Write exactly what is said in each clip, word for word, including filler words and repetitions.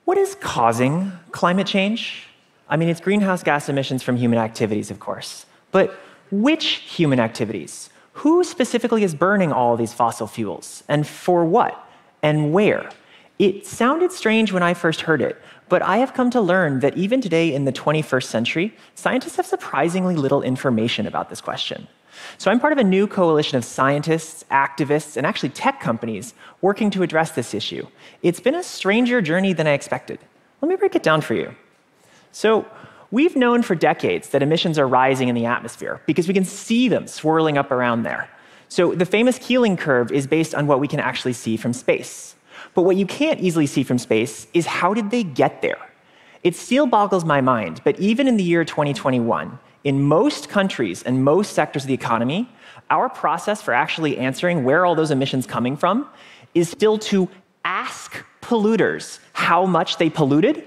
What is causing climate change? I mean, it's greenhouse gas emissions from human activities, of course. But which human activities? Who specifically is burning all of these fossil fuels? And for what? And where? It sounded strange when I first heard it, but I have come to learn that even today in the twenty-first century, scientists have surprisingly little information about this question. So I'm part of a new coalition of scientists, activists, and actually tech companies working to address this issue. It's been a stranger journey than I expected. Let me break it down for you. So we've known for decades that emissions are rising in the atmosphere because we can see them swirling up around there. So the famous Keeling curve is based on what we can actually see from space. But what you can't easily see from space is how did they get there? It still boggles my mind, but even in the year twenty twenty-one, in most countries and most sectors of the economy, our process for actually answering where are all those emissions coming from is still to ask polluters how much they polluted.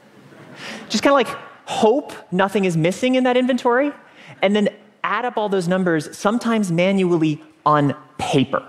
Just kind of like hope nothing is missing in that inventory, and then add up all those numbers, sometimes manually on paper.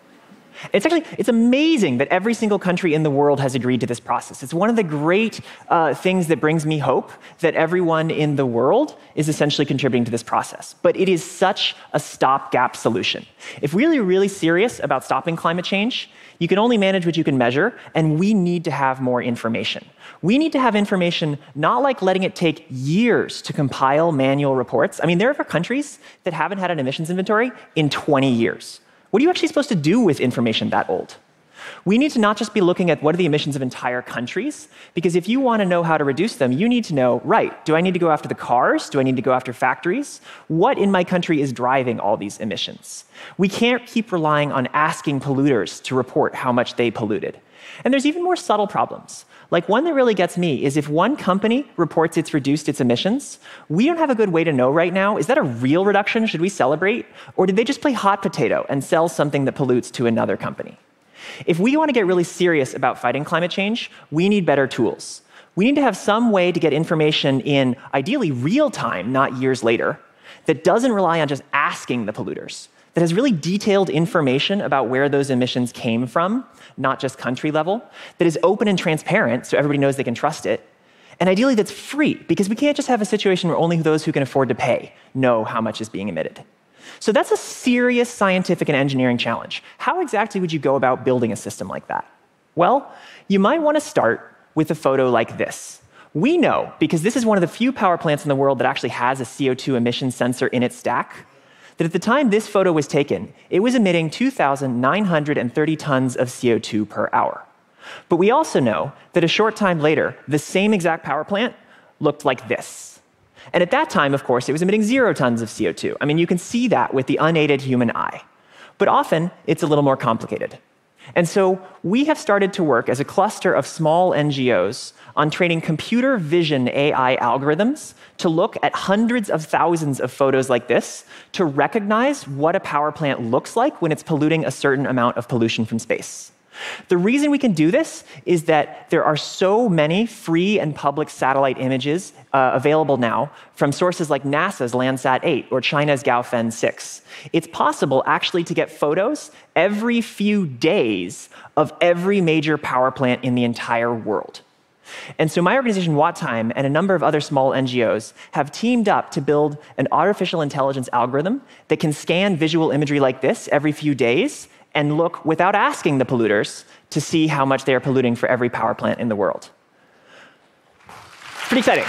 It's actually, it's amazing that every single country in the world has agreed to this process. It's one of the great uh, things that brings me hope that everyone in the world is essentially contributing to this process. But it is such a stopgap solution. If we're really, really serious about stopping climate change, you can only manage what you can measure, and we need to have more information. We need to have information not like letting it take years to compile manual reports. I mean, there are countries that haven't had an emissions inventory in twenty years. What are you actually supposed to do with information that old? We need to not just be looking at what are the emissions of entire countries, because if you want to know how to reduce them, you need to know, right, do I need to go after the cars? Do I need to go after factories? What in my country is driving all these emissions? We can't keep relying on asking polluters to report how much they polluted. And there's even more subtle problems. Like one that really gets me is if one company reports it's reduced its emissions, we don't have a good way to know right now, is that a real reduction? Should we celebrate? Or did they just play hot potato and sell something that pollutes to another company? If we want to get really serious about fighting climate change, we need better tools. We need to have some way to get information in ideally real time, not years later, that doesn't rely on just asking the polluters, that has really detailed information about where those emissions came from, not just country level, that is open and transparent so everybody knows they can trust it, and ideally that's free, because we can't just have a situation where only those who can afford to pay know how much is being emitted. So that's a serious scientific and engineering challenge. How exactly would you go about building a system like that? Well, you might want to start with a photo like this. We know, because this is one of the few power plants in the world that actually has a C O two emission sensor in its stack, that at the time this photo was taken, it was emitting two thousand nine hundred thirty tons of C O two per hour. But we also know that a short time later, the same exact power plant looked like this. And at that time, of course, it was emitting zero tons of C O two. I mean, you can see that with the unaided human eye. But often, it's a little more complicated. And so we have started to work as a cluster of small N G Os on training computer vision A I algorithms to look at hundreds of thousands of photos like this to recognize what a power plant looks like when it's polluting a certain amount of pollution from space. The reason we can do this is that there are so many free and public satellite images uh, available now from sources like NASA's Landsat eight or China's Gaofen six. It's possible actually to get photos every few days of every major power plant in the entire world. And so my organization, WattTime, and a number of other small N G Os have teamed up to build an artificial intelligence algorithm that can scan visual imagery like this every few days and look without asking the polluters to see how much they are polluting for every power plant in the world. Pretty exciting.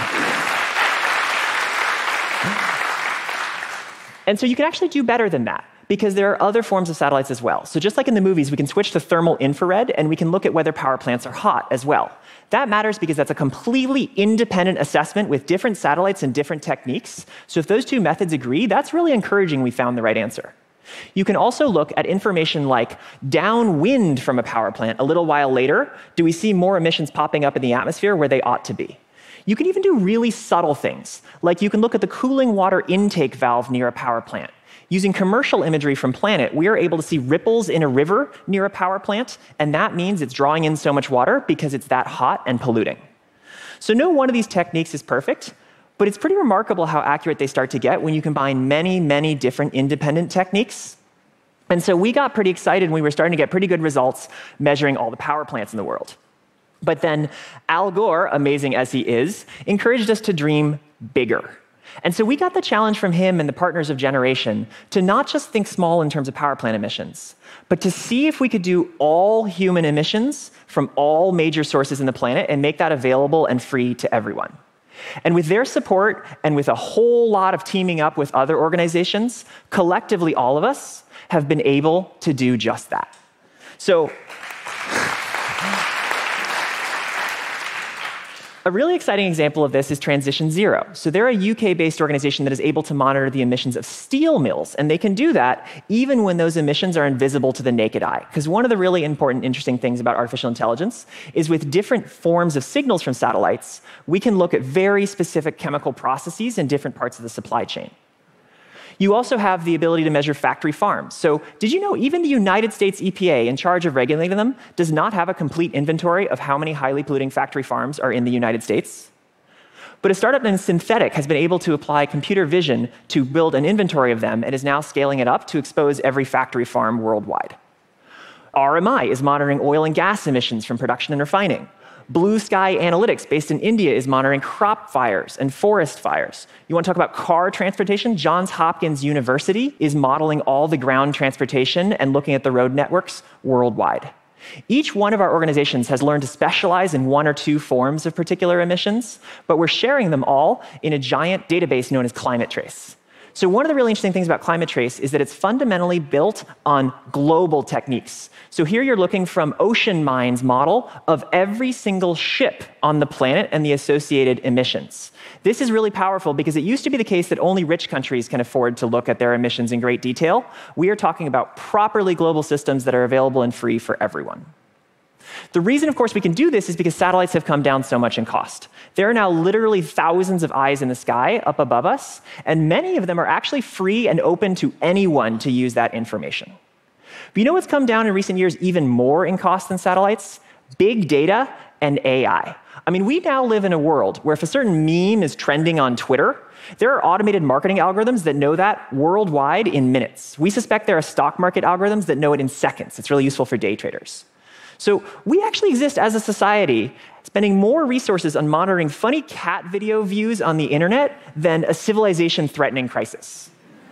And so you can actually do better than that, because there are other forms of satellites as well. So just like in the movies, we can switch to thermal infrared, and we can look at whether power plants are hot as well. That matters because that's a completely independent assessment with different satellites and different techniques. So if those two methods agree, that's really encouraging we found the right answer. You can also look at information like downwind from a power plant a little while later. Do we see more emissions popping up in the atmosphere where they ought to be? You can even do really subtle things, like you can look at the cooling water intake valve near a power plant. Using commercial imagery from Planet, we are able to see ripples in a river near a power plant, and that means it's drawing in so much water because it's that hot and polluting. So no one of these techniques is perfect, but it's pretty remarkable how accurate they start to get when you combine many, many different independent techniques. And so we got pretty excited when we were starting to get pretty good results measuring all the power plants in the world. But then Al Gore, amazing as he is, encouraged us to dream bigger. And so we got the challenge from him and the partners of Generation to not just think small in terms of power plant emissions, but to see if we could do all human emissions from all major sources in the planet and make that available and free to everyone. And with their support and with a whole lot of teaming up with other organizations, collectively all of us have been able to do just that. So a really exciting example of this is Transition Zero. So they're a U K-based organization that is able to monitor the emissions of steel mills, and they can do that even when those emissions are invisible to the naked eye. Because one of the really important, interesting things about artificial intelligence is with different forms of signals from satellites, we can look at very specific chemical processes in different parts of the supply chain. You also have the ability to measure factory farms. So did you know even the United States E P A, in charge of regulating them, does not have a complete inventory of how many highly polluting factory farms are in the United States? But a startup named Synthetic has been able to apply computer vision to build an inventory of them and is now scaling it up to expose every factory farm worldwide. R M I is monitoring oil and gas emissions from production and refining. Blue Sky Analytics, based in India, is monitoring crop fires and forest fires. You want to talk about car transportation? Johns Hopkins University is modeling all the ground transportation and looking at the road networks worldwide. Each one of our organizations has learned to specialize in one or two forms of particular emissions, but we're sharing them all in a giant database known as Climate Trace. So one of the really interesting things about Climate Trace is that it's fundamentally built on global techniques. So here you're looking from Ocean Mind's model of every single ship on the planet and the associated emissions. This is really powerful because it used to be the case that only rich countries can afford to look at their emissions in great detail. We are talking about properly global systems that are available and free for everyone. The reason, of course, we can do this is because satellites have come down so much in cost. There are now literally thousands of eyes in the sky up above us, and many of them are actually free and open to anyone to use that information. But you know what's come down in recent years even more in cost than satellites? Big data and A I. I mean, we now live in a world where if a certain meme is trending on Twitter, there are automated marketing algorithms that know that worldwide in minutes. We suspect there are stock market algorithms that know it in seconds. It's really useful for day traders. So we actually exist as a society spending more resources on monitoring funny cat video views on the internet than a civilization-threatening crisis.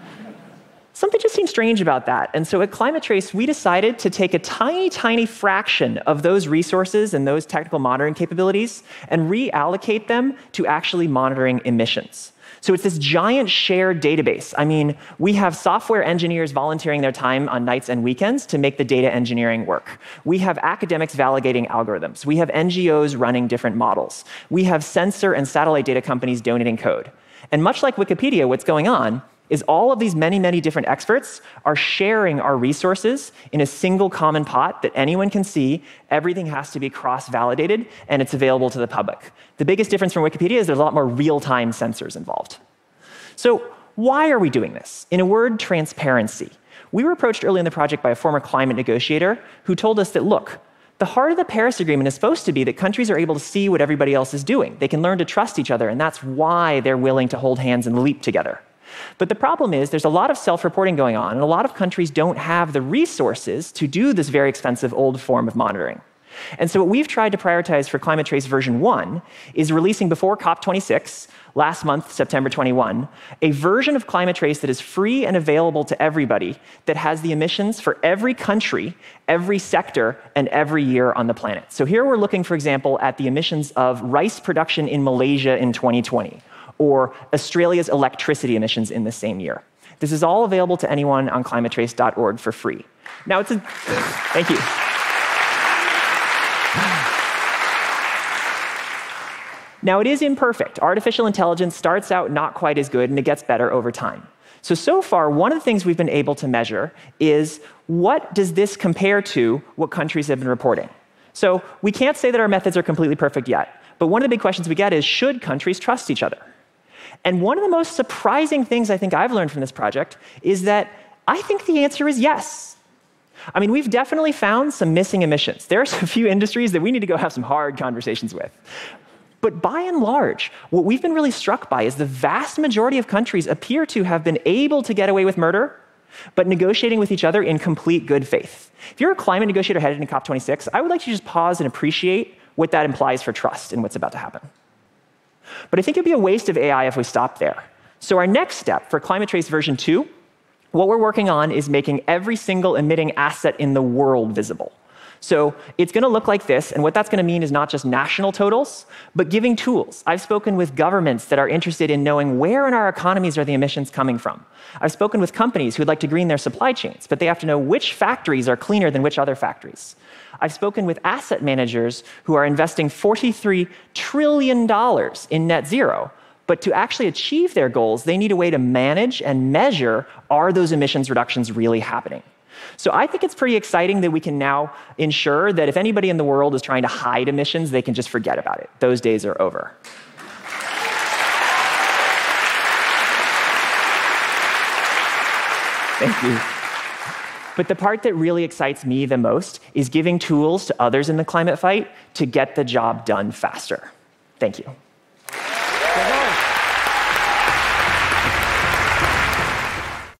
Something just seemed strange about that. And so at Climate Trace, we decided to take a tiny, tiny fraction of those resources and those technical monitoring capabilities and reallocate them to actually monitoring emissions. So it's this giant shared database. I mean, we have software engineers volunteering their time on nights and weekends to make the data engineering work. We have academics validating algorithms. We have N G Os running different models. We have sensor and satellite data companies donating code. And much like Wikipedia, what's going on is all of these many, many different experts are sharing our resources in a single common pot that anyone can see. Everything has to be cross-validated, and it's available to the public. The biggest difference from Wikipedia is there's a lot more real-time sensors involved. So why are we doing this? In a word, transparency. We were approached early in the project by a former climate negotiator who told us that, look, the heart of the Paris Agreement is supposed to be that countries are able to see what everybody else is doing. They can learn to trust each other, and that's why they're willing to hold hands and leap together. But the problem is there's a lot of self-reporting going on, and a lot of countries don't have the resources to do this very expensive old form of monitoring. And so what we've tried to prioritize for Climate Trace version one is releasing before COP twenty-six, last month, September twenty-first, a version of Climate Trace that is free and available to everybody that has the emissions for every country, every sector, and every year on the planet. So here we're looking, for example, at the emissions of rice production in Malaysia in twenty twenty. Or Australia's electricity emissions in the same year. This is all available to anyone on climate trace dot org for free. Now, it's a... Thank you. Now, it is imperfect. Artificial intelligence starts out not quite as good, and it gets better over time. So, so far, one of the things we've been able to measure is what does this compare to what countries have been reporting? So we can't say that our methods are completely perfect yet, but one of the big questions we get is, should countries trust each other? And one of the most surprising things I think I've learned from this project is that I think the answer is yes. I mean, we've definitely found some missing emissions. There are a few industries that we need to go have some hard conversations with. But by and large, what we've been really struck by is the vast majority of countries appear to have been able to get away with murder, but negotiating with each other in complete good faith. If you're a climate negotiator headed into COP twenty-six, I would like you to just pause and appreciate what that implies for trust in what's about to happen. But I think it'd be a waste of A I if we stopped there. So our next step for Climate Trace version two, what we're working on is making every single emitting asset in the world visible. So it's going to look like this, and what that's going to mean is not just national totals, but giving tools. I've spoken with governments that are interested in knowing where in our economies are the emissions coming from. I've spoken with companies who'd like to green their supply chains, but they have to know which factories are cleaner than which other factories. I've spoken with asset managers who are investing forty-three trillion dollars in net zero, but to actually achieve their goals, they need a way to manage and measure, are those emissions reductions really happening? So I think it's pretty exciting that we can now ensure that if anybody in the world is trying to hide emissions, they can just forget about it. Those days are over. Thank you. But the part that really excites me the most is giving tools to others in the climate fight to get the job done faster. Thank you.